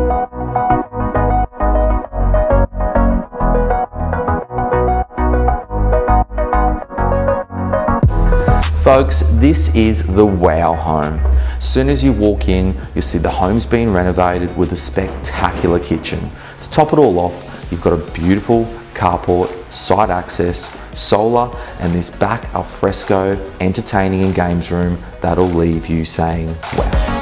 Folks, this is the wow home. As soon as you walk in, you'll see the home's been renovated with a spectacular kitchen. To top it all off, you've got a beautiful carport, side access, solar, and this back alfresco entertaining and games room that'll leave you saying wow.